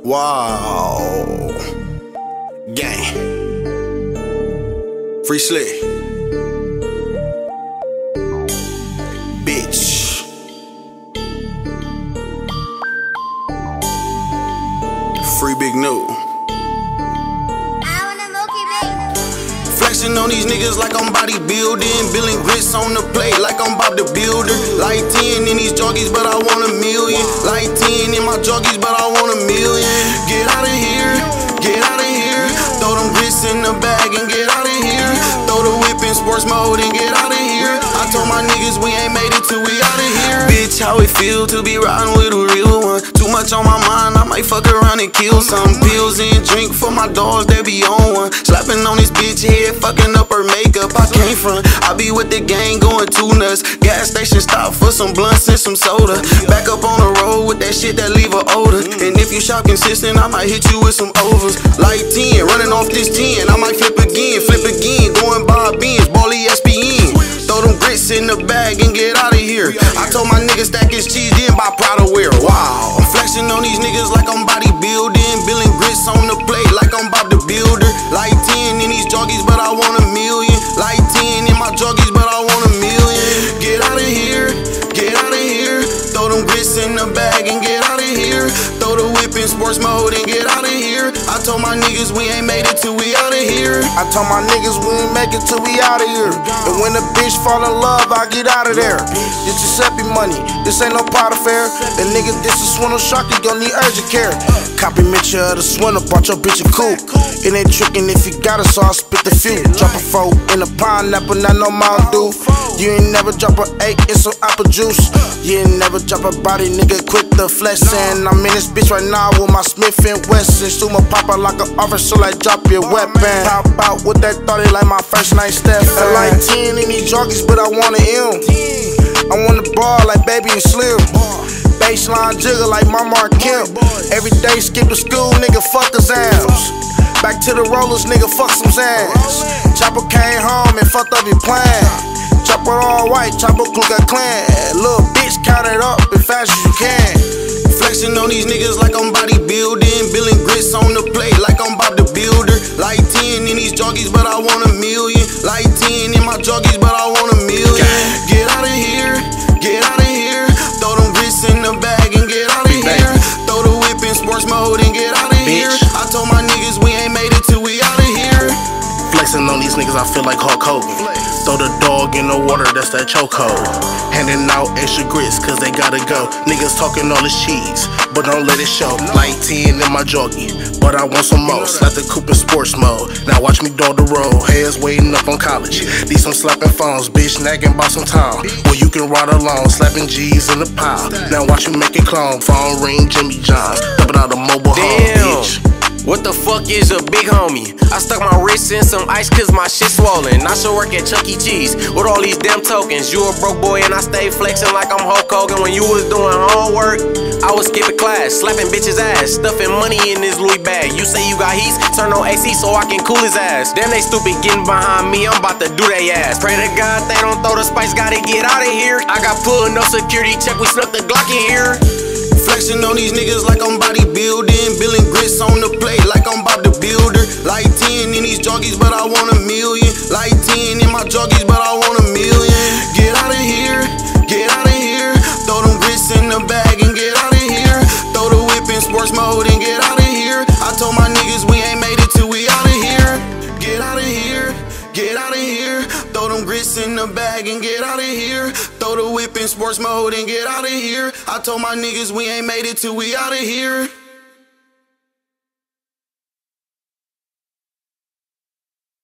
Wow. Gang. Free Slick. Bitch. Free Big New. Flexing on these niggas like I'm bodybuilding. Billing grits on the plate like I'm Bob the Builder. Like 10 in these joggies, but I want a million. Like 10 in my joggies, but I want a million. Get out of here, get out of here. Throw them grits in the bag and get out of here. Throw the whip in sports mode and get out of here. I told my niggas we ain't made it till we out of here. Bitch, how it feel to be riding with a real one? Too much on my mind, I might fuck around and kill some. Pills and drink for my dogs, they be on one. Slapping on this bitch head, fucking up her makeup. I came from, I be with the gang going too nuts. Gas station stop for some blunts and some soda. Back up on the road with that shit that leave a odor. And if you shop consistent, I might hit you with some overs. Like 10, running off this 10, I might flip again, going by Benz, ball ESPN. Throw them grits in the bag and get out of here. I told my niggas stack his cheese, then buy Prada wear. Wow, I'm flexing on these niggas like I'm bodybuilding. Billing grits on the plate like I'm Bob the Builder. Like 10 in these joggies, but I want a million. Like 10 in my joggies, but I want a million. Get out of here, get out of here. Throw them grits in the bag and get out of here. Throw the whip in sports mode and get out of here. I told my niggas we ain't made it till we out of here. I told my niggas we ain't make it till we out of here. And when the bitch fall in love, I get out of there. This Giuseppe money, this ain't no pot affair. The nigga, this is swindle shark, you gon' need urgent care. Copy Mitchell of the swindle, brought your bitch a coupe. It ain't trickin' if you got it, so I'll spit the few. Drop a 4 in a pineapple, not no Mountain Dew. You ain't never drop a 8 in some apple juice. You ain't never drop a body, nigga, quit the flexin'. I'm in this bitch right now with my Smith & Wesson. Sumo pop out like an officer, like drop your weapon. Pop out with that 30 like my first night step. I like 10 in these joggies, but I want an M. I want a ball like Baby and Slim. Baseline jigger like Mama Kemp. Every day skip to school, nigga, fuck his ass. Back to the rollers, nigga, fuck some ass. Chopper came home and fucked up your plan. Chopper all white, Chopper Ku Klux Klan. Little bitch, count it up as fast as you can. Flexing on these niggas like I'm bodybuilding. Billing grits on the plate like I'm Bob the Builder. Like 10 in these joggies, but I want a million. Like 10 in my joggies, but I want a million. Get out of here, get out of here. Throw them grits in the bag and get out of here. Throw the whip in sports mode and get out of here. I told my niggas we ain't made it till we out of here. Flexing on these niggas, I feel like Hulk Hogan. Throw the dog in the water, that's that chokehold. Handing out extra grits, cause they gotta go. Niggas talking all this cheese, but don't let it show. Like 10 in my joggie, but I want some more. Slap the coupe in sports mode, now watch me dog the road. Heads waiting up on college, these some slapping phones. Bitch nagging about some time, well you can ride alone. Slapping G's in the pile, now watch me make it clone. Phone ring, Jimmy Johns, dumping out a mobile home, bitch. What the fuck is a big homie? I stuck my wrist in some ice cause my shit swollen. I should work at Chuck E. Cheese with all these damn tokens. You a broke boy and I stay flexing like I'm Hulk Hogan. When you was doing homework, I was skipping class, slapping bitches ass, stuffing money in this Louis bag. You say you got heat, turn on AC so I can cool his ass. Damn they stupid getting behind me, I'm about to do they ass. Pray to God they don't throw the spice, gotta get out of here. I got pulled, no security check, we snuck the Glock in here. Flexing on these niggas like I'm bodybuilding. Billing grits on the plate like I'm Bob the Builder. Like 10 in these joggies, but I want a million. Like 10 in my joggies, but I want a million. Get out of here, get out of here. Throw them grits in the bag and get out of here. Throw the whip in sports mode and get out of here. I told my niggas we ain't made it till we out of here. Get out of here, get out of here. Throw them grits in the bag and get out of here. Throw the whip in sports mode and get out of here. I told my niggas we ain't made it till we out of here.